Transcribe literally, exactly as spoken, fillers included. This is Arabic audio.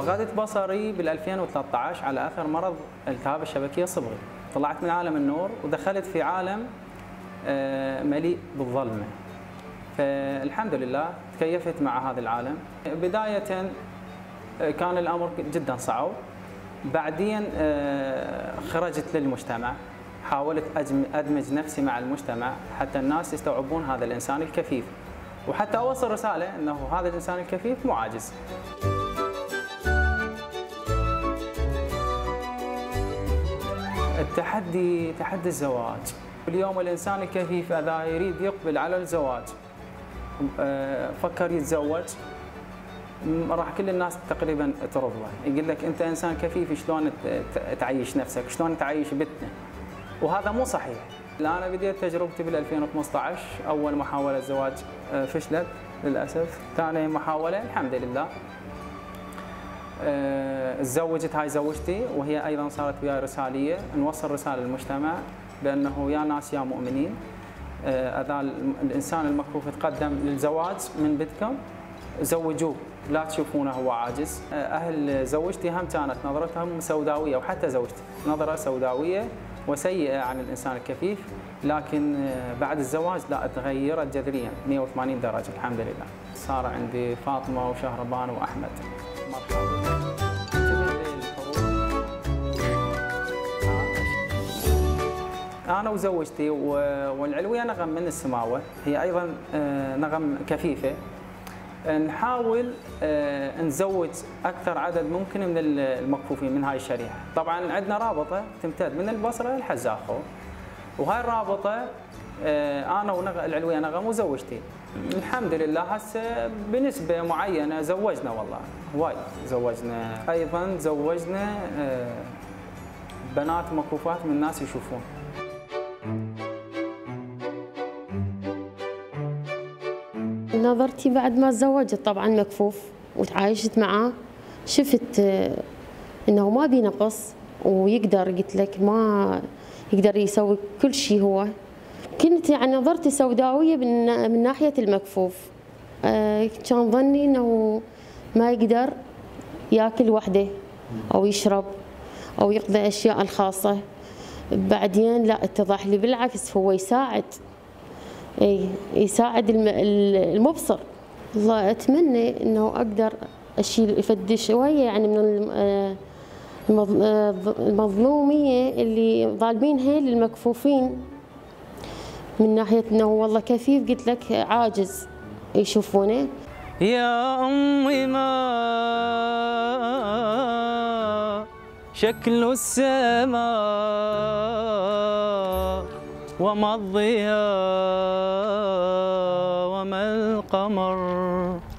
فقدت بصري بال ألفين وثلاثة عشر على اثر مرض التهاب الشبكيه الصبغي. طلعت من عالم النور ودخلت في عالم مليء بالظلمه. فالحمد لله تكيفت مع هذا العالم. بدايه كان الامر جدا صعب، بعدين خرجت للمجتمع، حاولت ادمج نفسي مع المجتمع حتى الناس يستوعبون هذا الانسان الكفيف، وحتى اوصل رساله انه هذا الانسان الكفيف مو عاجز. التحدي تحدي الزواج. اليوم الانسان الكفيف اذا يريد يقبل على الزواج فكر يتزوج، راح كل الناس تقريبا ترفضه، يقول لك انت انسان كفيف شلون تعيش نفسك، شلون تعيش بيتنا، وهذا مو صحيح. انا بديت تجربتي بال ألفين وخمسة عشر، اول محاوله زواج فشلت للاسف، ثاني محاوله الحمد لله تزوجت هاي زوجتي، وهي ايضا صارت وياي رساليه، نوصل رساله للمجتمع بانه يا ناس يا مؤمنين اذا الانسان المكفوف تقدم للزواج من بدكم زوجوه، لا تشوفونه هو عاجز. اهل زوجتي هم كانت نظرتهم سوداويه، وحتى زوجتي نظره سوداويه وسيئه عن الانسان الكفيف، لكن بعد الزواج لا تغيرت جذريا مئة وثمانين درجه الحمد لله. صار عندي فاطمه وشهربان واحمد. مرحبا. أنا وزوجتي والعلوية نغم من السماوة، هي أيضا نغم كفيفة. نحاول نزوج أكثر عدد ممكن من المكفوفين من هاي الشريحة. طبعا عندنا رابطة تمتد من البصرة للحزاخو، وهاي الرابطة أنا والعلوية نغم وزوجتي الحمد لله هسه بنسبة معينة زوجنا، والله وايد زوجنا. أيضا زوجنا بنات مكفوفات من الناس يشوفون. نظرتي بعد ما تزوجت طبعا مكفوف وتعايشت معاه، شفت انه ما بي نقص ويقدر، قلت لك ما يقدر يسوي كل شيء هو. كنت يعني نظرتي سوداويه من ناحيه المكفوف، كان ظني انه ما يقدر ياكل وحده او يشرب او يقضي اشياء الخاصه. بعدين لا اتضح لي بالعكس هو يساعد، اي يساعد المبصر. والله اتمنى انه اقدر اشيل افد شويه يعني من المظلوميه اللي ظالمينها للمكفوفين، من ناحيه انه والله كفيف قلت لك عاجز يشوفونه. يا امي ما شكل السماء وما الضياء وما القمر.